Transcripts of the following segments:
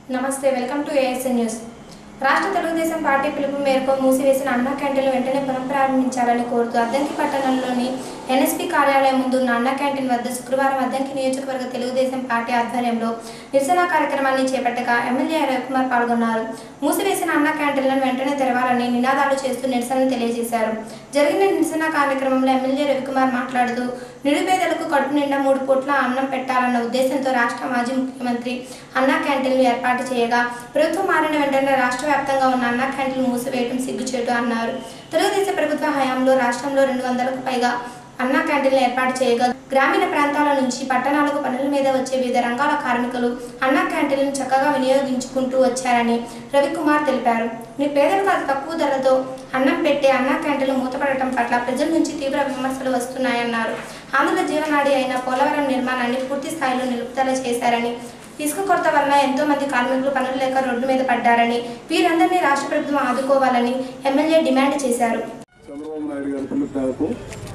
నమస్తే welcome to ASN news. రాష్ట్ర Telugu Desam party పిలుపు మేరకు మూసివేసిన అన్నా క్యాంటీన్లు వెంటనే పునఃప్రారంభించాలని కోరుతూ అద్దంకి పట్టణంలోని ఎన్ఎస్పీ కార్యాలయం ముందు ఉన్న అన్నా క్యాంటీన్ వద్ద శుక్రవారం అద్దంకి నియోజకవర్గ తెలుగుదేశం పార్టీ ఆధ్వర్యంలో నిరసన కార్యక్రమాన్ని చేపట్టగా ఎమ్మెల్యే రవికుమార్ పాల్గొన్నారు. మూసివేసిన అన్నా క్యాంటీన్లను వెంటనే తెరవాలని నినాదాలు చేస్తూ నిరసన తెలియజేశారు. జరిగిన నిరసన కార్యక్రమంలో ఎమ్మెల్యే రవికుమార్ మాట్లాడుతూ నిరుపేదలకు కడుపు నిండా 3 పూట్ల అన్నం పెట్టాలన్న ఉద్దేశంతో రాష్ట్ర మాజీ ముఖ్యమంత్రి అన్నా క్యాంటీన్లు ఏర్పాటు చేయగా ప్రభుత్వం మారిన వెంటనే రాష్ట్ర వ్యాప్తంగా ఉన్న అన్నా క్యాంటీన్లు మూసివేయడం సిగ్గుచేటు అన్నారు. తెలుగుదేశం ప్రభుత్వ హయాంలో రాష్ట్రంలో 200కు పైగా అన్నా క్యాంటీన్లు ఏర్పాటు చేయగా గ్రామీణ ప్రాంతాల నుంచి పట్టణాలకు పనుల మీద వచ్చే వివిధ రంగాల కార్మికులు అన్నా క్యాంటీన్లను చక్కగా వినియోగించుకుంటూ వచ్చారని రవికుమార్ తెలిపారు. పేదలకు అతి తక్కువ ధరలతో అన్నం పెట్టే అన్నా క్యాంటీన్లు మూతపడటం పట్ల ప్రజల నుంచి తీవ్ర విమర్శలు వస్తున్నాయన్నారు. ఆంధ్రుల జీవనాడి అయిన పోలవరం నిర్మాణాన్ని పూర్తి స్థాయిలో నిలుపుదల చేశారని, ఇసుక కొరత వల్ల ఎంతో మంది కార్మికులు పనులు లేక రోడ్డు మీద పడ్డారని, వీరందరినీ రాష్ట్ర ప్రభుత్వం ఆదుకోవాలని ఎమ్మెల్యే డిమాండ్ చేశారు. చంద్రబాబు నాయుడు గారి పిలుపు మేరకు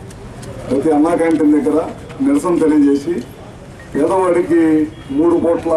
ప్రతి అన్నా క్యాంటీన్ దగ్గర నిరసన తెలియజేసి పేదవాడికి 3 పూట్ల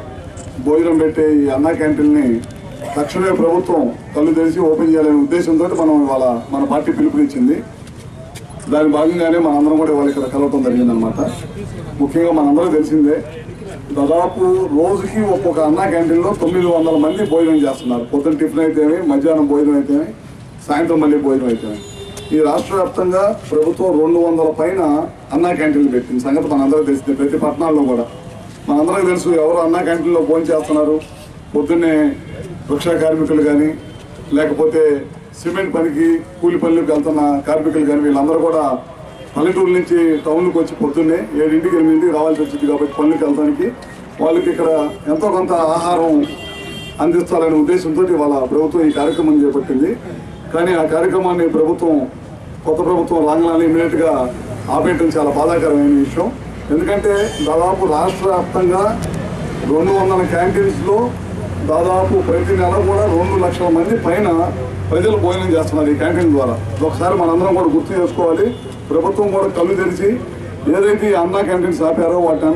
భోజనం పెట్టే ఈ అన్నా క్యాంటీన్ని తక్షణమే ప్రభుత్వం కళ్ళు తెరిచి ఓపెన్ చేయాలనే ఉద్దేశంతో మనం ఇవాళ మన పార్టీ పిలుపునిచ్చింది. దాని భాగంగానే మనందరం కూడా ఇవాళ ఇక్కడ కలవటం జరిగిందనమాట. ముఖ్యంగా మనందరూ తెలిసిందే, దాదాపు రోజుకి ఒక్కొక్క అన్నా క్యాంటీన్లో 900 మంది భోజనం చేస్తున్నారు. పొద్దున్న టిఫిన్ అయితేనే, మధ్యాహ్నం భోజనం అయితేనే, సాయంత్రం మళ్ళీ భోజనం అయితేనే. ఈ రాష్ట్ర వ్యాప్తంగా ప్రభుత్వం 200 పైన అన్నా క్యాంటీన్లు పెట్టింది సంగతి మనందరూ తెలిసింది. ప్రతి పట్టణాల్లో కూడా మనందరికీ తెలుసు ఎవరు అన్నా క్యాంటీన్లో భోజనం చేస్తున్నారు. పొద్దున్నే వృక్ష కార్మికులు కానీ, లేకపోతే సిమెంట్ పనికి కూలి పనులకు వెళ్తున్న కార్మికులు కానీ, వీళ్ళందరూ కూడా పల్లెటూరు నుంచి టౌన్కి వచ్చి పొద్దున్నే 7 8 రావాల్సి వచ్చింది. కాబట్టి పనులకు వెళ్తానికి వాళ్ళకి ఇక్కడ ఎంతో కొంత ఆహారం అందిస్తారనే ఉద్దేశంతో వాళ్ళ ప్రభుత్వం ఈ కార్యక్రమం చేపట్టింది. కానీ ఆ కార్యక్రమాన్ని కొత్త ప్రభుత్వం రాగానే ఇమీడియట్గా ఆపేయటం చాలా బాధాకరమైన విషయం. ఎందుకంటే దాదాపు రాష్ట్ర వ్యాప్తంగా 200 క్యాంటీన్స్లో దాదాపు ప్రతి నెల కూడా 2 లక్షల మంది పైన ప్రజలు భోజనం చేస్తున్నారు ఈ క్యాంటీన్ ద్వారా. ఒకసారి మనందరం కూడా గుర్తు చేసుకోవాలి. ప్రభుత్వం కూడా కళ్ళు తెరిచి ఏదైతే అన్నా క్యాంటీన్స్ ఆపారో వాటిని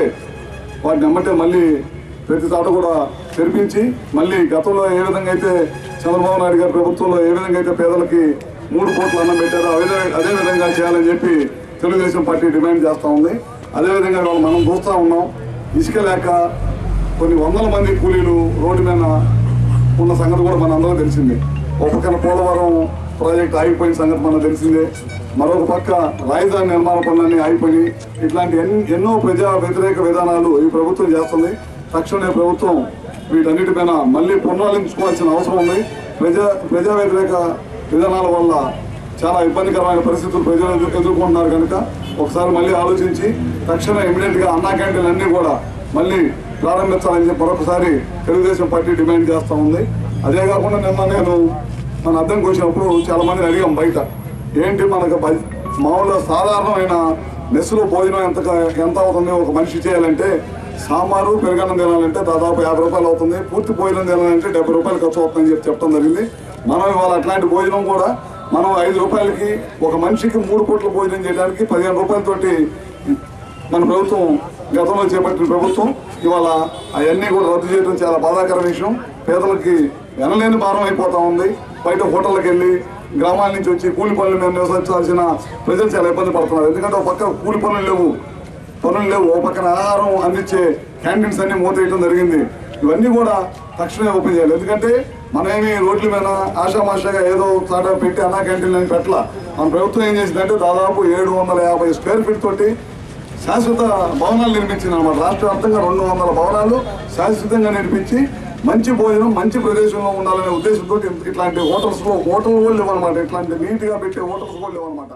ఎమ్మటే మళ్ళీ ప్రతి చోట కూడా తెరిపించి, మళ్ళీ గతంలో ఏ విధంగా అయితే చంద్రబాబు నాయుడు గారి ప్రభుత్వంలో ఏ విధంగా అయితే పేదలకి 3 పూట్ల అన్నం పెట్టారో అదే విధంగా చేయాలని చెప్పి తెలుగుదేశం పార్టీ డిమాండ్ చేస్తూ ఉంది. అదేవిధంగా వాళ్ళు మనం చూస్తూ ఉన్నాం, ఇసుక లేక కొన్ని 100 మంది కూలీలు రోడ్డు మీద ఉన్న సంగతి కూడా మన అందరూ తెలిసిందే. ఒక పక్కన పోలవరం ప్రాజెక్ట్ ఆగిపోయిన సంగతి మనకు తెలిసిందే. మరొక పక్క రాజధాని నిర్మాణ పనులన్నీ ఆగిపోయి, ఇట్లాంటి ఎన్నో ప్రజా వ్యతిరేక విధానాలు ఈ ప్రభుత్వం చేస్తుంది. తక్షణమే ప్రభుత్వం వీటన్నిటిపైన మళ్ళీ పునరాలించుకోవాల్సిన అవసరం ఉంది. ప్రజా వ్యతిరేక విధానాల వల్ల చాలా ఇబ్బందికరమైన పరిస్థితులు ప్రజలు ఎదుర్కొంటున్నారు కనుక ఒకసారి మళ్ళీ ఆలోచించి తక్షణం ఇమీడియట్గా అన్నా క్యాంటీన్లు అన్నీ కూడా మళ్ళీ ప్రారంభించాలని చెప్పి మరొకసారి తెలుగుదేశం పార్టీ డిమాండ్ చేస్తూ ఉంది. అదే కాకుండా నిన్న నేను మన అద్దం వచ్చినప్పుడు చాలా మందిని అడిగాం బయట, ఏంటి మనకు మామూలుగా సాధారణమైన మెస్సులో భోజనం ఎంత అవుతుంది ఒక మనిషి చేయాలంటే, సాంబారు పెరుగన్నం తినాలంటే దాదాపు 50 రూపాయలు అవుతుంది, పూర్తి భోజనం తినాలంటే 70 రూపాయలు ఖర్చు అవుతుందని చెప్పడం జరిగింది. మనం ఇవాళ అట్లాంటి భోజనం కూడా మనం 5 రూపాయలకి ఒక మనిషికి 3 పూట్ల భోజనం చేయడానికి 15 రూపాయలతోటి మన ప్రభుత్వం గతంలో చేపట్టిన ప్రభుత్వం ఇవాళ అవన్నీ కూడా రద్దు చేయడం చాలా బాధాకర విషయం. పేదలకి ఎనలేని భారం అయిపోతూ ఉంది. బయట హోటళ్ళకి వెళ్ళి గ్రామాల నుంచి వచ్చి కూలి పనుల మీద నివసించాల్సిన ప్రజలు చాలా ఇబ్బంది పడుతున్నారు. ఎందుకంటే ఒక పక్క కూలి పనులు లేవు, ఒక పక్కన ఆహారం అందించే క్యాంటీన్స్ అన్ని మూతేయడం జరిగింది. ఇవన్నీ కూడా తక్షణమే ఓపెన్ చేయాలి. ఎందుకంటే మనమేమి రోడ్ల మీద ఆషామాషాగా ఏదో చాట పెట్టి అన్నా క్యాంటీన్లు అని పెట్టాల. మన ప్రభుత్వం ఏం చేసిందంటే దాదాపు 750 స్క్వేర్ ఫీట్ తోటి శాశ్వత భవనాలు నిర్మించింది అనమాట. రాష్ట్ర వ్యాప్తంగా 200 భవనాలు శాశ్వతంగా నిర్మించి మంచి భోజనం మంచి ప్రదేశంలో ఉండాలనే ఉద్దేశంతో ఇట్లాంటి హోటల్ కూడా లేవన్నమాట. ఇట్లాంటి నీట్గా పెట్టే హోటల్స్ కూడా లేవన్నమాట.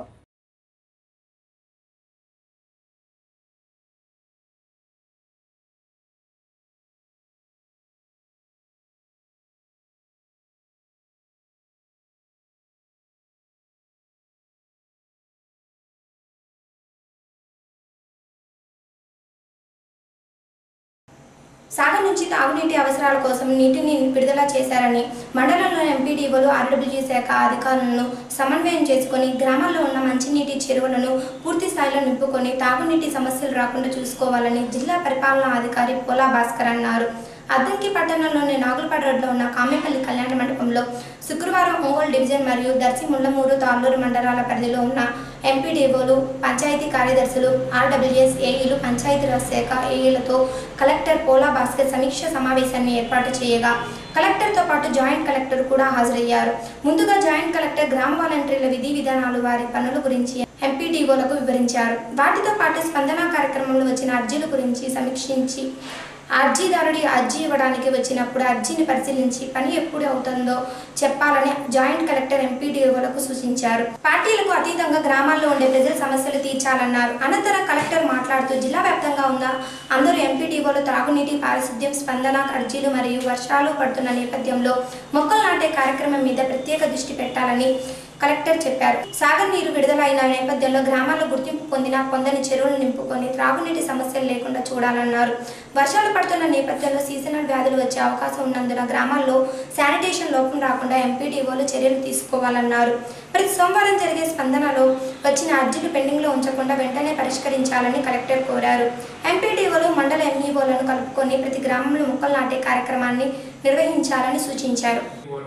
సాగర్ నుంచి తాగునీటి అవసరాల కోసం నీటిని విడుదల చేశారని మండలంలోని ఎంపీడీఓలు ఆర్డబ్ల్యూజీ శాఖ అధికారులను సమన్వయం చేసుకుని గ్రామాల్లో ఉన్న మంచినీటి చెరువులను పూర్తి స్థాయిలో నింపుకొని తాగునీటి సమస్యలు రాకుండా చూసుకోవాలని జిల్లా పరిపాలనా అధికారి పోలా భాస్కర్ అన్నారు. అద్దంకి పట్టణంలోని నాగులపాడు రోడ్లో ఉన్న కామేపల్లి కళ్యాణ మండపంలో శుక్రవారం ఒంగోలు డివిజన్ మరియు దర్శి ముళ్లమూరు తాళ్ళూరు మండలాల పరిధిలో ఉన్న ఎంపీడీఓలు, పంచాయతీ కార్యదర్శులు, ఆర్డబ్ల్యూఎస్ ఏఈలు, పంచాయతీరాజ్ శాఖ ఏఈలతో కలెక్టర్ పోలా భాస్కర్ సమీక్ష సమావేశాన్ని ఏర్పాటు చేయగా కలెక్టర్తో పాటు జాయింట్ కలెక్టర్ కూడా హాజరయ్యారు. ముందుగా జాయింట్ కలెక్టర్ గ్రామ వాలంటీర్ల విధి విధానాలు, వారి పనుల గురించి ఎంపీడీఓలకు వివరించారు. వాటితో పాటు స్పందన కార్యక్రమంలో వచ్చిన అర్జీల గురించి సమీక్షించి అర్జీదారుడి అర్జీ ఇవ్వడానికి వచ్చినప్పుడు అర్జీని పరిశీలించి పని ఎప్పుడు అవుతుందో చెప్పాలని జాయింట్ కలెక్టర్ ఎంపీడీఓలకు సూచించారు. పార్టీలకు అతీతంగా గ్రామాల్లో ఉండే ప్రజల సమస్యలు తీర్చాలన్నారు. అనంతరం కలెక్టర్ మాట్లాడుతూ జిల్లా వ్యాప్తంగా ఉన్న అందరూ ఎంపీడీఓలు త్రాగునీటి, పారిశుద్ధ్యం, స్పందన అర్జీలు మరియు వర్షాలు పడుతున్న నేపథ్యంలో మొక్కలు నాటే కార్యక్రమం మీద ప్రత్యేక దృష్టి పెట్టాలని కలెక్టర్ చెప్పారు. సాగర్ నీరు విడుదలైన నేపథ్యంలో గ్రామాల్లో గుర్తింపు పొందని చెరువులు నింపుకొని త్రాగునీటి సమస్యలు లేకుండా చూడాలన్నారు. వర్షాలు పడుతున్న నేపథ్యంలో సీజనల్ వ్యాధులు వచ్చే అవకాశం ఉన్నందున గ్రామాల్లో శానిటేషన్ లోపం రాకుండా ఎంపీడీఓలు చర్యలు తీసుకోవాలన్నారు. ప్రతి సోమవారం జరిగే స్పందనలో వచ్చిన అర్జీలు పెండింగ్లో ఉంచకుండా వెంటనే పరిష్కరించాలని కలెక్టర్ కోరారు. ఎంపీడీఓలు, మండల ఎంఈఓలను కలుపుకొని ప్రతి గ్రామంలో మొక్కలు నాటే కార్యక్రమాన్ని నిర్వహించాలని సూచించారు.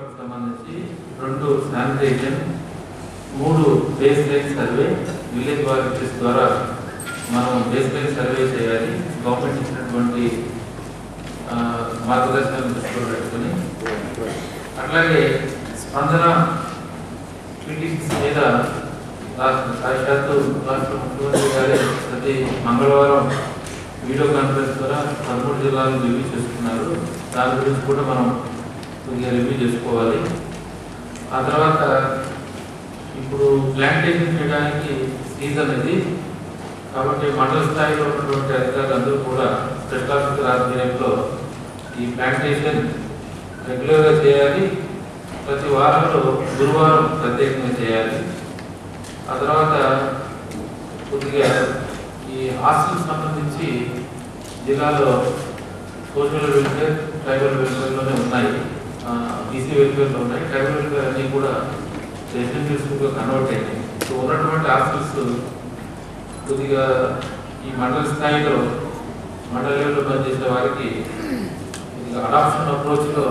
2 sanitation, 3 baseline survey, village volunteers ద్వారా మనం బేస్ లైన్ సర్వే చేయాలి. గవర్నమెంట్ ఇచ్చినటువంటి మార్గదర్శకాలను దృష్టిలో పెట్టుకుని, అట్లాగే స్పందన మీటింగ్స్ మీద సాక్షాత్తు రాష్ట్ర ముఖ్యమంత్రి గారి ప్రతి మంగళవారం వీడియో కాన్ఫరెన్స్ ద్వారా 13 జిల్లాలను రివ్యూ చేస్తున్నారు. దాని గురించి కూడా మనం కొద్దిగా రివ్యూ చేసుకోవాలి. ఆ తర్వాత ఇప్పుడు ప్లాంటేషన్ చేయడానికి సీజన్ ఇది కాబట్టి మండల స్థాయిలో ఉన్నటువంటి అధికారులందరూ కూడా స్పెషల్ ఆఫీసర్ ఆధ్వర్యంలో ఈ ప్లాంటేషన్ రెగ్యులర్గా చేయాలి. ప్రతి వారంలో గురువారం ప్రత్యేకంగా చేయాలి. ఆ తర్వాత కొద్దిగా ఈ హాస్టల్కి సంబంధించి జిల్లాలో సోషల్ వెల్ఫేర్, ట్రైబల్ వెల్ఫేర్లోనే ఉన్నాయి, బీసీ వెల్ఫేర్లో ఉన్నాయి. ట్రైబల్ వెల్ఫేర్ అన్నీ కూడా రెసిడెన్షియల్ స్కూల్గా కన్వర్ట్ అయ్యాయి. సో ఉన్నటువంటి హాస్టల్స్ కొద్దిగా ఈ మండల స్థాయిలో మండల లెవెల్లో పనిచేసే వారికి అడాప్షన్ అప్రోచ్లో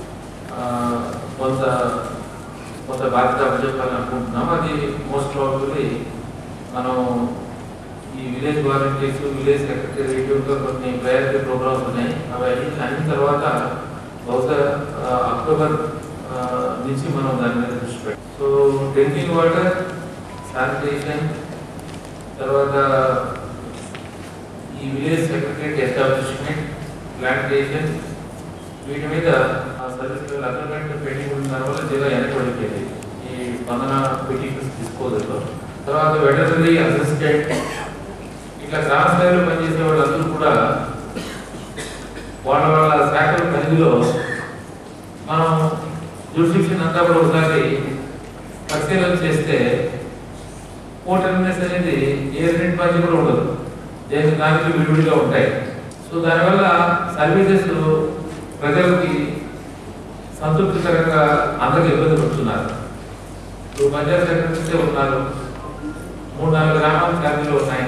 కొంత బాధ్యత అప్పచెప్పాలని అనుకుంటున్నాం. అది మోస్ట్ ప్రాబబ్లీ మనం ఈ విలేజ్ వాలంటీర్స్, విలేజ్ సెక్రటరీగా కొన్ని ప్రయారిటీ ప్రోగ్రామ్స్ ఉన్నాయి. అవి అయిన తర్వాత బహుశా అక్టోబర్ నుంచి మనం దాని మీద దృష్టి పెట్టాం. సో డ్రింకింగ్ వాటర్, శానిటేషన్, తర్వాత ఈ విలేజ్ సెక్రటరీ ఎస్టాబ్లిష్మెంట్, ప్లాంటేషన్, వీటి మీద సర్వీస్ అగ్రిమెంట్ పెండింగ్ ఉన్న వల్ల జిల్లా వెనకబడిపోయింది ఈ స్పందన పిటిషన్స్ తీసుకోవడంలో. తర్వాత వెటర్నరీ అసిస్టెంట్, ఇట్లా గ్రామ స్థాయిలో పనిచేసే వాళ్ళందరూ కూడా వాళ్ళ శాఖల పరిధిలో మనం జ్యూరిడిక్షన్ అంతా కూడా ఒకసారి పరిశీలన చేస్తే కోర్టర్నెస్ అనేది ఏ రెండింటి మధ్య కూడా ఉండదు, దానికి విడివిడిగా ఉంటాయి. సో దానివల్ల సర్వీసెస్ ప్రజలకి సంతృప్తికరంగా అందరికి ఇబ్బంది పడుతున్నారు. ఇప్పుడు పంచాయత్ సెక్రటరీసే ఉన్నారు, 3-4 గ్రామాల ఛార్జీలు ఉన్నాయి.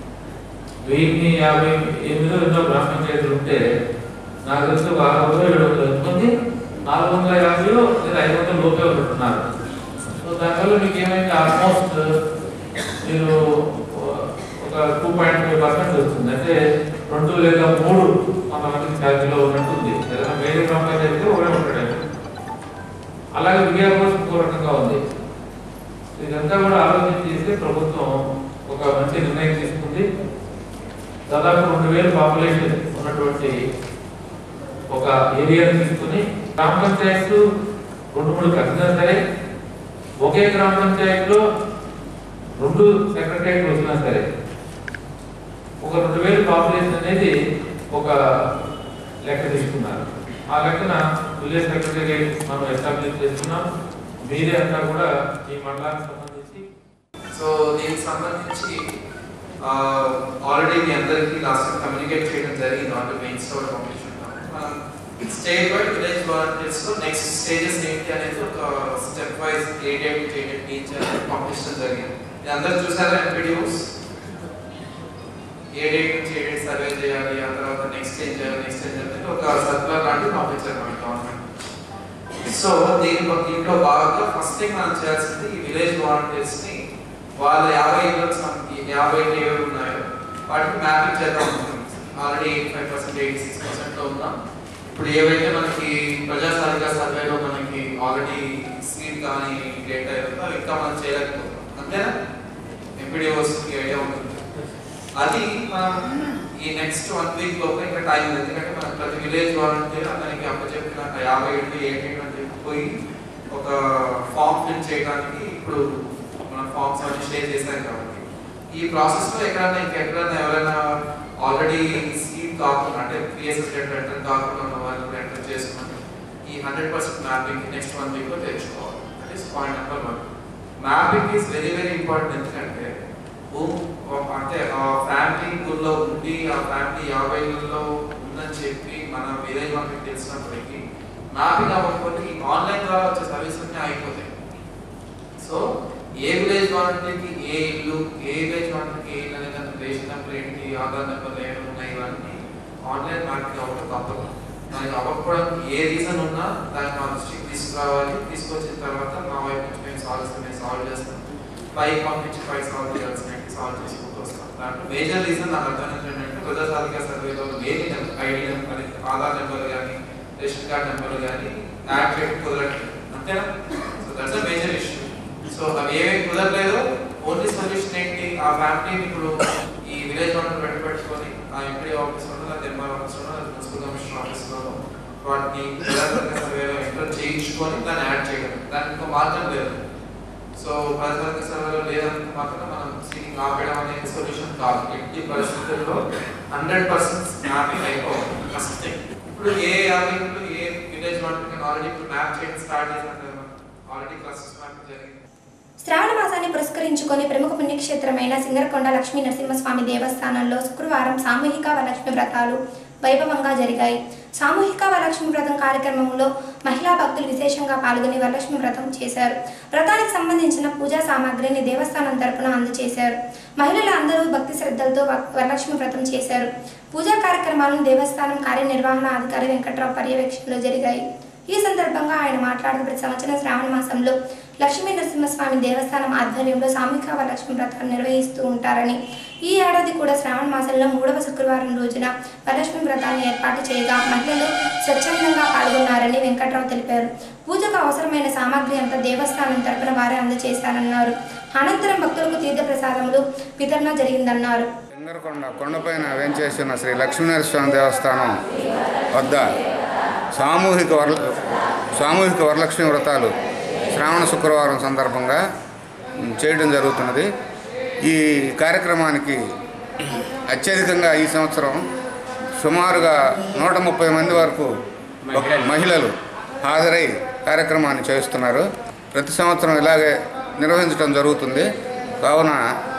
1058 ఎన్నో గ్రామ పంచాయతీలు ఉంటే నాకు తెలిసి 600-700 మంది 450 లేదా 500 లోపే ఉంటున్నారు. సో దానివల్ల మీకు ఏమైంది, ఆల్మోస్ట్ మీరు ఒక 2.5% వస్తుంది. అంటే 2 లేదా 3 కొంతమందికి ఛార్జీలో ఉన్నట్టుంది. ఏదైనా వేరే గ్రామ పంచాయతీ ఒకటే ఉంటాడు. అలాగే విద్యాభ్యాసం ఇంకో రకంగా ఉంది. ఇదంతా కూడా ఆలోచన చేసి ప్రభుత్వం ఒక మంచి నిర్ణయం తీసుకుంది. దాదాపు 2000 పాపులేషన్ ఉన్నటువంటి ఒక ఏరియాను తీసుకుని గ్రామ పంచాయతీలు 2-3 కలిసినా సరే, ఒకే గ్రామ పంచాయతీలో 2 సెక్రటరియట్లు వచ్చినా సరే, ఒక 2000 పాపులేషన్ అనేది ఒక లెక్క తీసుకున్నారు. ఆ లెక్కన విలేజ్ సెక్రటరియట్ మనం ఎస్టాబ్లిష్ చేస్తున్నాం. మీరే అంతా కూడా ఈ మండలానికి సంబంధించి సో దీనికి సంబంధించి ఆల్రెడీ మీ అందరికీ లాస్ట్ కమ్యూనికేట్ చేయడం జరిగింది. On main store competition state wide village volunteers లో నెక్స్ట్ స్టేజెస్ ఏంటి అనేది ఒక step wise graded teacher competition జరిగింది. ఇది అందరూ చూసారా ఎంపీడీఓస్? ఏ డేట్ నుంచి ఏ డేట్ సర్వే చేయాలి, ఆ తర్వాత నెక్స్ట్ ఏం చేయాలి ఒక సర్కులర్ లాంటివి పంపించారు మన గవర్నమెంట్. సో దీంట్లో బాగా ఫస్ట్ థింగ్ మనం చేయాల్సింది ఈ విలేజ్ వాలంటీర్స్ ని వాళ్ళ 50 ఏళ్ళు ఉన్నాయో వాటికి మ్యాపింగ్ చేద్దాం అనుకుంటున్నాం. ఆల్రెడీ 85%, 86% ఉన్నాం. ఇప్పుడు ఏవైతే మనకి ప్రజాసాధిక సర్వేలో మనకి ఆల్రెడీ సీట్ కానీ డేటా ఏదో ఇంకా మనం చేయలేకపోతున్నాం, అంతేనా? ఎంపీడీఓస్ ఐడియా ఉంటుంది. అది మనం ఈ నెక్స్ట్ 1 వీక్ లోపు ఇంకా టైం ఉంది. ఎందుకంటే మనం ప్రతి విలేజ్ వాలంటీర్ అతనికి అప్పచెప్పినాక 50 ఏళ్ళు ఏంటి పోయి ఒక ఫామ్ ఫిల్ చేయడానికి ఇప్పుడు మనం ఫామ్స్ అన్ని షేర్ చేశాం కాబట్టి ఈ ప్రాసెస్ లో ఎక్కడైనా ఎవరైనా ఆల్రెడీ సీట్ కాకుండా అంటే పిఎస్ఎస్ ఎంటర్ కాకుండా ఉన్న వాళ్ళు ఎంటర్ చేసుకుని ఈ 100% మ్యాపింగ్ నెక్స్ట్ 1 వీక్ లో తెచ్చుకోవాలి. That is point number 1. Mapping is very very important. ఎందుకంటే అంటే ఆ ఫ్యామిలీ గుల్లో ఉండి ఆ ఫ్యామిలీ 50 ఏళ్ళలో ఉందని చెప్పి మన విలేజ్ వాలంటీర్ తెలిసినప్పటికీ మ్యాపింగ్ అవ్వకపోతే ఈ ఆన్లైన్ ద్వారా వచ్చే సర్వీస్ అన్నీ అయిపోతాయి. సో ఏ విలేజ్ వాలంటీర్కి ఏ ఇల్లు, ఏ విలేజ్ వాలంటీర్కి ఏ ఇల్లు అనేది దాని రేషన్ నెంబర్ ఏంటి, ఆధార్ నెంబర్ ఏమి ఉన్నాయి, ఇవన్నీ ఆన్లైన్ మ్యాపింగ్ అవ్వడం తప్పదు. దానికి అవ్వకపోవడానికి ఏ రీజన్ ఉన్నా దానికి మా దృష్టికి తీసుకురావాలి. తీసుకొచ్చిన తర్వాత మా వైపు నుంచి మేము సాల్వ్ చేస్తాం. పైకి పంపించి సాల్వ్ చేయాల్సిన సాల్వ్ చేసుకుంటూ వస్తాం. దాంట్లో మేజర్ రీజన్ నాకు అర్థం ఏంటంటే ప్రజాసాధిక సర్వేలో లేని ఐడి నెంబర్, ఆధార్ నెంబర్ కానీ రేషన్ కార్డ్ నెంబర్ కానీ యాడ్ చేయడం కుదరట్లేదు, అంతేనా? So that's a major issue. So అవి ఏమేమి కుదరలేదో ఓన్లీ సొల్యూషన్ ఏంటి, ఆ ఫ్యామిలీని ఇప్పుడు ఈ విలేజ్ వాలంటీర్ పెట్టుకొని ఆ ఎంపీ ఆఫీస్లో లేదా ఎంఆర్ ఆఫీస్లో లేదా మున్సిపల్ కమిషనర్ ఆఫీస్లో వాటిని ప్రజాసాధిక సర్వేలో ఎంటర్ చేయించుకొని దాన్ని యాడ్ చేయగలం. దానికి ఇంకో మార్గం లేదు. సో ప్రజాసాధిక సర్వేలో లేదంటే మాత్రం మనం సీటింగ్ ఆపేయడం అనేది సొల్యూషన్ కాదు. ఎట్టి పరిస్థితుల్లో 100% మ్యాపింగ్ అయిపోవాలి ఫస్ట్ థింగ్. ఇప్పుడు ఏ 50 ఏళ్ళు ఏ విలేజ్ వాలంటీర్ ఆల్రెడీ ఇప్పుడు మ్యాప్ చేయడం స్టార్ట్ చేశారు, ఆల్రెడీ క్లస్టర్స్ మ్యాపింగ్ జరిగింది. శ్రావణ మాసాన్ని పురస్కరించుకొని ప్రముఖ పుణ్యక్షేత్రమైన సింగరకొండ లక్ష్మీ నరసింహస్వామి దేవస్థానంలో శుక్రవారం సామూహిక వరలక్ష్మి వ్రతాలు వైభవంగా జరిగాయి. సామూహిక వరలక్ష్మి వ్రతం కార్యక్రమంలో మహిళా భక్తులు విశేషంగా పాల్గొని వరలక్ష్మి వ్రతం చేశారు. వ్రతానికి సంబంధించిన పూజా సామాగ్రిని దేవస్థానం తరపున అందజేశారు. మహిళలు అందరూ భక్తి శ్రద్ధలతో వరలక్ష్మి వ్రతం చేశారు. పూజా కార్యక్రమాలను దేవస్థానం కార్యనిర్వహణ అధికారి వెంకట్రావు పర్యవేక్షణలో జరిగాయి. ఈ సందర్భంగా ఆయన మాట్లాడుతూ ప్రతి సంవత్సరం శ్రావణ మాసంలో లక్ష్మీ నరసింహస్వామి దేవస్థానం ఆధ్వర్యంలో సామూహిక వరలక్ష్మి వ్రతాలు నిర్వహిస్తూ ఉంటారని, ఈ ఏడాది కూడా శ్రావణ మాసంలో 3వ శుక్రవారం రోజున వరలక్ష్మి వ్రతాన్ని ఏర్పాటు చేయగా మహిళలు స్వచ్ఛందంగా పాల్గొన్నారని వెంకట్రావు తెలిపారు. పూజకు అవసరమైన సామాగ్రి అంతా దేవస్థానం తరపున వారే అందజేశారన్నారు. అనంతరం భక్తులకు తీర్థ ప్రసాదములు వితరణ జరిగిందన్నారు. సింగరకొండ కొండపైన వేంచేసిన శ్రీ లక్ష్మీనరస్వామి దేవస్థానం వద్ద సామూహిక వరలక్ష్మి వ్రతాలు శ్రావణ శుక్రవారం సందర్భంగా చేయడం జరుగుతున్నది. ఈ కార్యక్రమానికి అత్యధికంగా ఈ సంవత్సరం సుమారుగా 130 మంది వరకు మహిళలు హాజరై కార్యక్రమాన్ని చేస్తున్నారు. ప్రతి సంవత్సరం ఇలాగే నిర్వహించడం జరుగుతుంది. కావున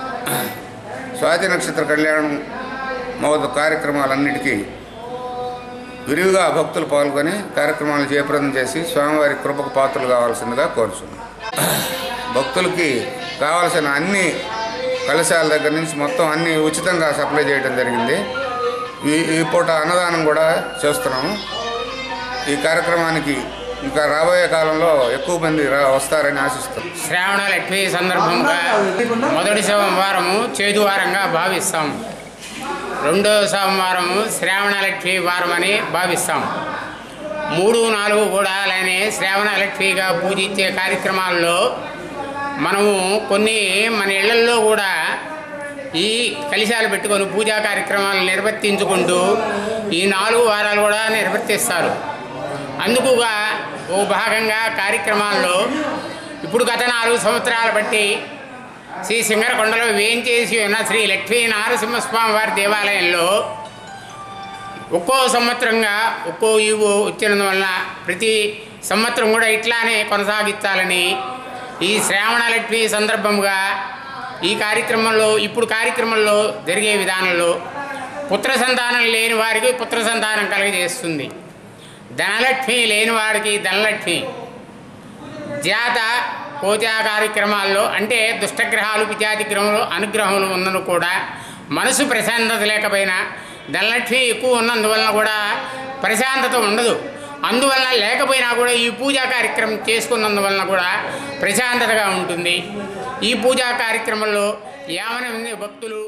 స్వాతి నక్షత్ర కళ్యాణం మొదలు కార్యక్రమాలన్నిటికీ విరివిగా భక్తులు పాల్గొని కార్యక్రమాలు జయప్రదం చేసి స్వామివారి కృపకు పాత్రలు కావాల్సిందిగా కోరుచున్నాం. భక్తులకి కావాల్సిన అన్ని కలశాల దగ్గర నుంచి మొత్తం అన్నీ ఉచితంగా సప్లై చేయడం జరిగింది. ఈ పూట అన్నదానం కూడా చేస్తున్నాము. ఈ కార్యక్రమానికి ఇంకా రాబోయే కాలంలో ఎక్కువ మంది వస్తారని ఆశిస్తాం. శ్రావణ లక్ష్మి సందర్భంగా మొదటి సోమవారము చేదువారంగా భావిస్తాం. రెండో సోమవారము శ్రావణ లక్ష్మి వారం అని భావిస్తాం. 3, 4 కూడా అలానే శ్రావణ లక్ష్మిగా పూజించే కార్యక్రమాల్లో మనము కొన్ని మన ఇళ్లల్లో కూడా ఈ కలశాలు పెట్టుకొని పూజా కార్యక్రమాలు నిర్వర్తించుకుంటూ ఈ 4 వారాలు కూడా నిర్వర్తిస్తారు. అందుకుగా ఓ భాగంగా కార్యక్రమాల్లో ఇప్పుడు గత 4 సంవత్సరాలు బట్టి శ్రీ సింగరకొండలో వేంచేసి ఉన్న శ్రీ లక్ష్మీ నరసింహస్వామి వారి దేవాలయంలో ఒక్కో సంవత్సరంగా ఒక్కో ఈవో వచ్చినందువలన ప్రతి సంవత్సరం కూడా ఇట్లానే కొనసాగించాలని ఈ శ్రావణ లక్ష్మి సందర్భంగా ఈ కార్యక్రమంలో జరిగే విధానంలో పుత్ర సంతానం లేని వారికి పుత్ర సంతానం కలుగజేస్తుంది. ధనలక్ష్మి లేని వారికి ధనలక్ష్మి జాత పూజా కార్యక్రమాల్లో అంటే దుష్టగ్రహాలు పిజాతి గ్రహములు అనుగ్రహములు ఉన్నను కూడా మనసు ప్రశాంతత లేకపోయినా ధనలక్ష్మి ఎక్కువ ఉన్నందువలన కూడా ప్రశాంతత ఉండదు. అందువలన లేకపోయినా కూడా ఈ పూజా కార్యక్రమం చేసుకున్నందువలన కూడా ప్రశాంతతగా ఉంటుంది. ఈ పూజా కార్యక్రమంలో 50 మంది భక్తులు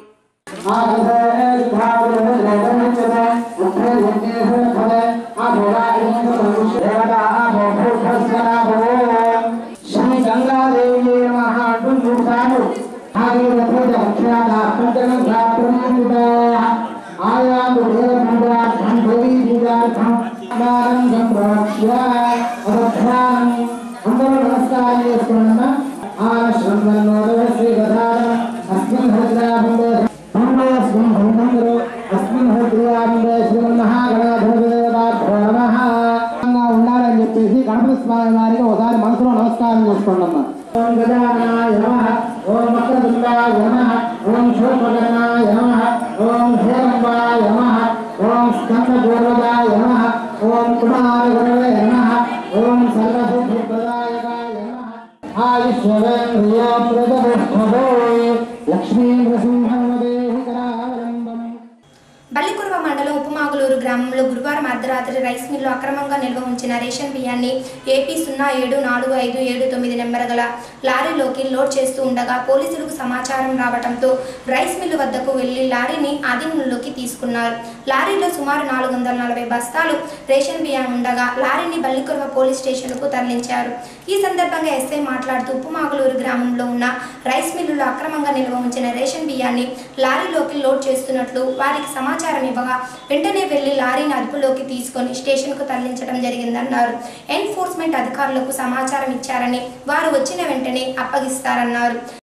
ఉండాలని చెప్పేసి గణపతి స్వామి వారికి ఒకసారి మనసులో నమస్కారం చేసుకోండి. ఓం గజాననాయ నమః, ఓం వక్రతుండాయ నమః, ఓం శూర్పకర్ణాయ నమః, ఓం హేరంబాయ నమః, ఓం స్కందపూర్వదాయ నమః, ఓం కుమారగురవే నమః, ఓం సర్వసిద్ధిప్రదాయకాయ నమః. ఆయుష్యేంద్రియో ప్రదభో లక్ష్మీ నృసింహమదేహి కరావలంబం. బల్లికుర్వ మండలం ఉపమాగులూరు గ్రామంలో గురువారం అర్ధరాత్రి రైస్ మిల్లు అక్రమంగా నిల్వ ఉంచిన రేషన్ బియ్యాన్ని ఏపీ 074579 నెంబర్ గల లారీలోకి లోడ్ చేస్తూ ఉండగా పోలీసులకు సమాచారం రావడంతో రైస్ మిల్లు వద్దకు వెళ్లి లారీని ఆధీనంలోకి తీసుకున్నారు. లారీలో సుమారు 440 బస్తాలు రేషన్ బియ్యం ఉండగా లారీని బల్లికుర్వ పోలీస్ స్టేషన్కు తరలించారు. ఈ సందర్భంగా ఎస్ఐ మాట్లాడుతూ ఉపమాగులూరు గ్రామంలో ఉన్న రైస్ మిల్లులో అక్రమంగా నిల్వ ఉంచిన రేషన్ బియ్యాన్ని లారీలోకి లోడ్ చేస్తున్నట్లు వారికి సమాచారం ఇవ్వగా వెంటనే వెళ్లి లారీని అదుపులోకి తీసుకొని స్టేషన్కు తరలించడం జరిగిందన్నారు. ఎన్ఫోర్స్మెంట్ అధికారులకు సమాచారం ఇచ్చారని వారు వచ్చిన వెంటనే అప్పగిస్తారన్నారు.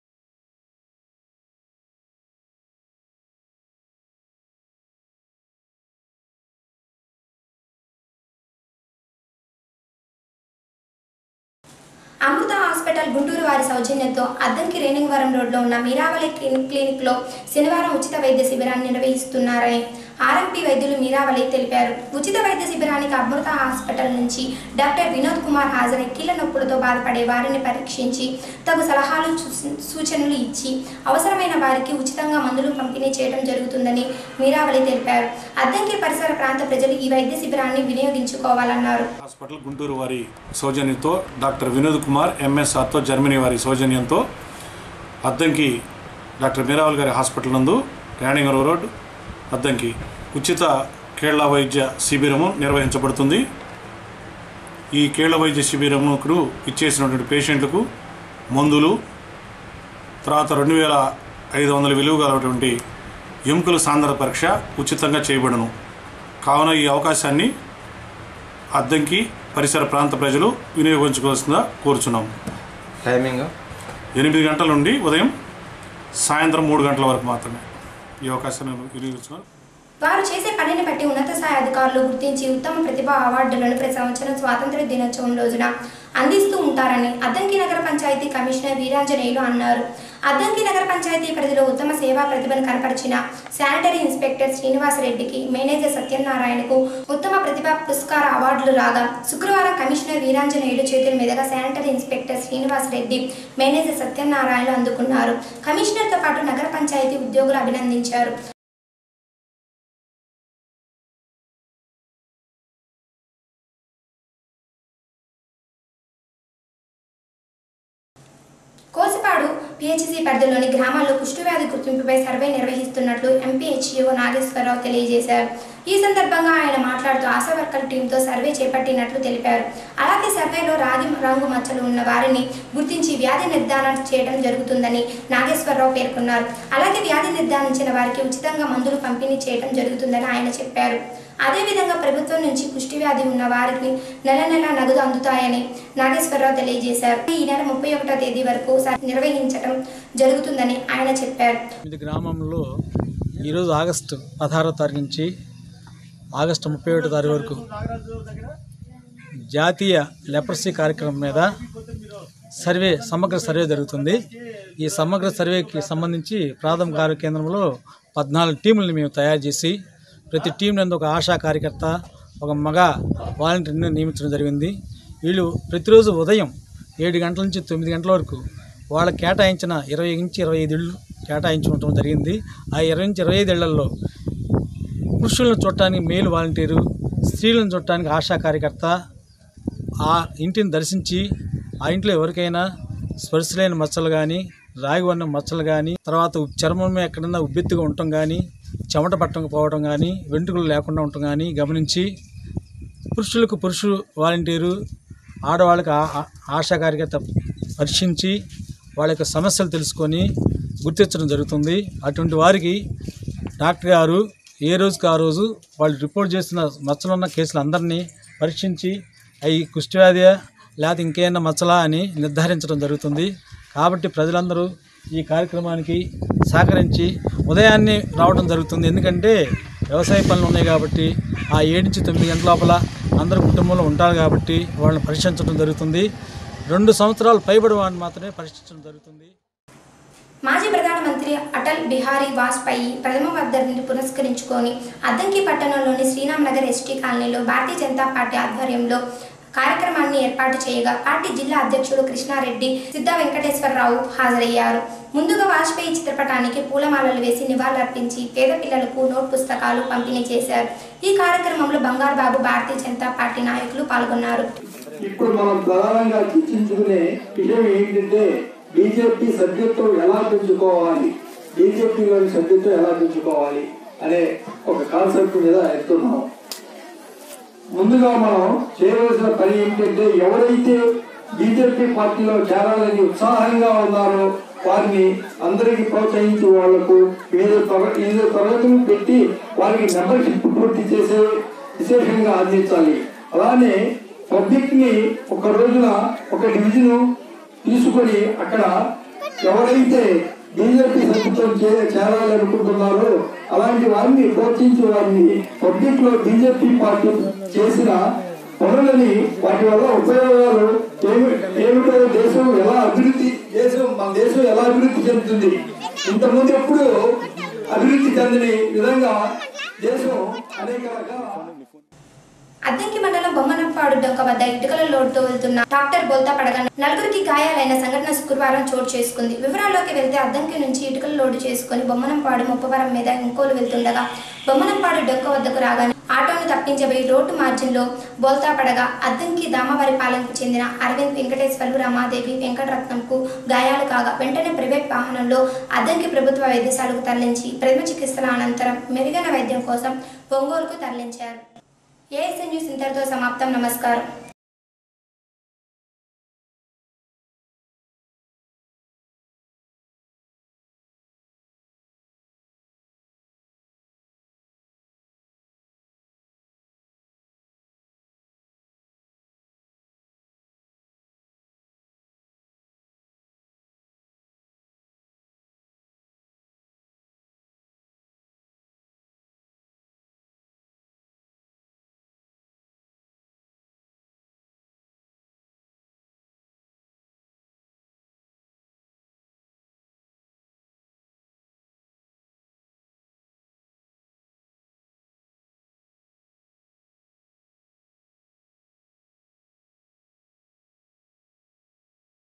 అమృత హాస్పిటల్ గుంటూరు వారి సౌజన్యంతో అద్దంకి రేణింగవరం రోడ్లో ఉన్న మీరావళి క్లినిక్లో శనివారం ఉచిత వైద్య శిబిరాన్ని నిర్వహిస్తున్నారని ఆర్ఎంపీ వైద్యులు మీరావళి తెలిపారు. ఉచిత వైద్య శిబిరానికి అమృత హాస్పిటల్ నుంచి డాక్టర్ వినోద్ కుమార్ హాజరై కీళ్ళ నొప్పులతో బాధపడే వారిని పరీక్షించి తగు సలహాలు సూచనలు ఇచ్చి అవసరమైన వారికి ఉచితంగా మందులు పంపిణీ చేయడం జరుగుతుందని మీరావళి తెలిపారు. అద్దంకి పరిసర ప్రాంత ప్రజలు ఈ వైద్య శిబిరాన్ని వినియోగించుకోవాలన్నారు. హాస్పిటల్ గుంటూరు వారి సౌజన్యంతో డాక్టర్ వినోద్ కుమార్ ఎంఎస్ఆర్తో జర్మనీ వారి సౌజన్యంతో అద్దంకి డాక్టర్ మీరావళి గారి హాస్పిటల్ నందు రేణింగవరం రోడ్ అద్దంకి ఉచిత కేళ్ల వైద్య శిబిరము నిర్వహించబడుతుంది. ఈ కేళ్ల వైద్య శిబిరముకు ఇచ్చేసినటువంటి పేషెంట్లకు మందులు తర్వాత 2500 విలువ గలటువంటి ఎముకల సాంద్రత పరీక్ష ఉచితంగా చేయబడును. కావున ఈ అవకాశాన్ని అద్దంకి పరిసర ప్రాంత ప్రజలు వినియోగించుకోవాల్సిందిగా కోరుచున్నాము. టైమింగ్ 8 గంటల నుండి ఉదయం సాయంత్రం 3 గంటల వరకు మాత్రమే ఈ అవకాశాన్ని వినియోగించుకున్నారు. వారు చేసే పనిని బట్టి ఉన్నత స్థాయి అధికారులు గుర్తించి ఉత్తమ ప్రతిభా అవార్డులను ప్రతి సంవత్సరం స్వాతంత్ర దినోత్సవం రోజున అందిస్తూ ఉంటారని అద్దంకి నగర పంచాయతీ కమిషనర్ వీరాంజనేయులు అన్నారు. అద్దంకి నగర పంచాయతీ పరిధిలో ఉత్తమ సేవా ప్రతిభను కనపరిచిన శానిటరీ ఇన్స్పెక్టర్ శ్రీనివాసరెడ్డికి మేనేజర్ సత్యనారాయణకు ఉత్తమ ప్రతిభా పురస్కార అవార్డులు రాగా శుక్రవారం కమిషనర్ వీరాంజనేయులు చేతుల మీదుగా శానిటరీ ఇన్స్పెక్టర్ శ్రీనివాసరెడ్డి మేనేజర్ సత్యనారాయణలు అందుకున్నారు. కమిషనర్తో పాటు నగర పంచాయతీ ఉద్యోగులు అభినందించారు. కోసిపాడు పిహెచ్సి పరిధిలోని గ్రామాల్లో కుష్ఠవ్యాధి గుర్తింపుపై సర్వే నిర్వహిస్తున్నట్లు ఎంపీహెచ్ఈఓ నాగేశ్వరరావు తెలియజేశారు. ఈ సందర్భంగా ఆయన మాట్లాడుతూ ఆశా వర్కర్ టీంతో సర్వే చేపట్టినట్లు తెలిపారు. అలాగే సర్వేలో రాగి రంగు మచ్చలు ఉన్న వారిని గుర్తించి వ్యాధి నిర్ధారణ చేయడం జరుగుతుందని నాగేశ్వరరావు పేర్కొన్నారు. అలాగే వ్యాధి నిర్ధారించిన వారికి ఉచితంగా మందులు పంపిణీ చేయడం జరుగుతుందని ఆయన చెప్పారు. అదేవిధంగా ప్రభుత్వం నుంచి కుష్ఠవ్యాధి ఉన్న వారికి నెల నగదు అందుతాయని నాగేశ్వరరావు తెలియజేశారు. ఈ నెల 31వ తేదీ వరకు నిర్వహించడం జరుగుతుందని ఆయన చెప్పారు. గ్రామంలో ఈరోజు ఆగస్టు 16వ తారీఖు నుంచి ఆగస్టు 31వ తారీఖు వరకు జాతీయ లెప్రసీ కార్యక్రమం మీద సమగ్ర సర్వే జరుగుతుంది. ఈ సమగ్ర సర్వేకి సంబంధించి ప్రాథమిక ఆరోగ్య కేంద్రంలో 14 టీములను మేము తయారు చేసి ప్రతి టీం నందు ఒక ఆశా కార్యకర్త, ఒక మగ వాలంటీర్ని నియమించడం జరిగింది. వీళ్ళు ప్రతిరోజు ఉదయం 7 గంటల నుంచి 9 గంటల వరకు వాళ్ళకి కేటాయించిన 20 నుంచి 25 ఇళ్ళు కేటాయించడం జరిగింది. ఆ 20 నుంచి 25 ఏళ్లలో పురుషులను చూడటానికి మేలు వాలంటీరు, స్త్రీలను చూడటానికి ఆశా కార్యకర్త ఆ ఇంటిని దర్శించి ఆ ఇంట్లో ఎవరికైనా స్పర్శలేని మచ్చలు కానీ, రాగి వర్ణం మచ్చలు కానీ, తర్వాత చర్మం ఎక్కడన్నా ఉబ్బెత్తుగా ఉండటం కానీ, చెమట పట్టకపోవడం కానీ, వెంట్రుకలు లేకుండా ఉండటం కానీ గమనించి పురుషులకు పురుషులు వాలంటీరు, ఆడవాళ్ళకి ఆశా కార్యకర్త పరీక్షించి వాళ్ళ యొక్క సమస్యలు తెలుసుకొని గుర్తించడం జరుగుతుంది. అటువంటి వారికి డాక్టర్ గారు ఏ రోజుకి ఆ రోజు వాళ్ళు రిపోర్ట్ చేసిన మచ్చలున్న కేసులు అందరినీ పరీక్షించి అవి కుష్ఠవ్యాధి లేకపోతే ఇంకేమైనా మచ్చలా అని నిర్ధారించడం జరుగుతుంది. కాబట్టి ప్రజలందరూ ఈ కార్యక్రమానికి సహకరించి ఉదయాన్నే రావడం జరుగుతుంది. ఎందుకంటే వ్యవసాయ పనులు ఉన్నాయి కాబట్టి ఆ 7 నుంచి 9 గంటల లోపల అందరూ కుటుంబంలో ఉంటారు కాబట్టి వాళ్ళని పరీక్షించడం జరుగుతుంది. 2 సంవత్సరాలు పైబడి వాడిని మాత్రమే పరీక్షించడం జరుగుతుంది. మాజీ ప్రధానమంత్రి అటల్ బిహారీ వాజ్పేయి ప్రథమ వర్ధంతిని పురస్కరించుకొని అద్దంకి పట్టణంలోని శ్రీరామ్ నగర్ ఎస్టీ కాలనీలో భారతీయ జనతా పార్టీ ఆధ్వర్యంలో కార్యక్రమాన్ని ఏర్పాటు చేయగా పార్టీ జిల్లా అధ్యక్షుడు కృష్ణారెడ్డి, సిద్ధ వెంకటేశ్వరరావు హాజరయ్యారు. ముందుగా వాజ్పేయి చిత్రపటానికి పూలమాలలు వేసి నివాళులర్పించి పేద పిల్లలకు నోట్ పుస్తకాలు పంపిణీ చేశారు. ఈ కార్యక్రమంలో బంగారు బాబు, భారతీయ జనతా పార్టీ నాయకులు పాల్గొన్నారు. ఇప్పుడు మనం ప్రధానంగా చర్చించుకునే విషయం ఏంటంటే బీజేపీ సభ్యత్వం ఎలా పెంచుకోవాలి, బీజేపీలోని సభ్యత్వం ఎలా పెంచుకోవాలి అనే ఒక కాన్సెప్ట్ మీద ఎత్తున్నాం. ముందుగా మనం చేయవలసిన పని ఏంటంటే ఎవరైతే బీజేపీ పార్టీలో చేరాలని ఉత్సాహంగా ఉన్నారో వారిని అందరికీ ప్రోత్సహించి వాళ్లకు ఏదో తరగతులు పెట్టి వారికి మెంబర్షిప్ పూర్తి చేసే విశేషంగా అందించాలి. అలానే పబ్లిక్ ని ఒక రోజున ఒక డివిజన్ తీసుకొని అక్కడ ఎవరైతే బీజేపీ సభ్యత్వం చేరాలనుకుంటున్నారో అలాంటి వారిని ప్రోత్సహించి వారిని పబ్లిక్ లో బీజేపీ పార్టీ చేసిన పనులని వాటి వల్ల ఉపయోగాలు ఏమిటో, దేశం ఎలా అభివృద్ధి, మన దేశం ఎలా అభివృద్ధి చెందుతుంది, ఇంతకుముందు ఎప్పుడు అభివృద్ధి చెందని విధంగా దేశం అనేక రకాల. అద్దంకి మండలం బొమ్మనంపాడు డొంక వద్ద ఇటుకల లోడ్తో వెళ్తున్న ట్రాక్టర్ బోల్తా పడగా 4కి గాయాలైన సంఘటన శుక్రవారం చోటు చేసుకుంది. వివరాల్లోకి వెళ్తే అద్దంకి నుంచి ఇటుకల లోడు చేసుకుని బొమ్మనంపాడు ముప్పవరం మీద ఇంకోలు వెళ్తుండగా బొమ్మనంపాడు డొంక వద్దకు రాగానే ఆటోను తప్పించబోయి రోడ్డు మార్జిన్లో బోల్తా పడగా అద్దంకి దామవారిపాలెంకు చెందిన అరవింద్, వెంకటేశ్వర్లు, రమాదేవి, వెంకటరత్నంకు గాయాలు కాగా వెంటనే ప్రైవేట్ వాహనంలో అద్దంకి ప్రభుత్వ వైద్యశాలకు తరలించి ప్రథమ చికిత్సల అనంతరం మెరుగైన వైద్యం కోసం ఒంగోలుకు తరలించారు. ఏఎస్ఎన్ న్యూస్ ఇంతటితో సమాప్తం. నమస్కారం.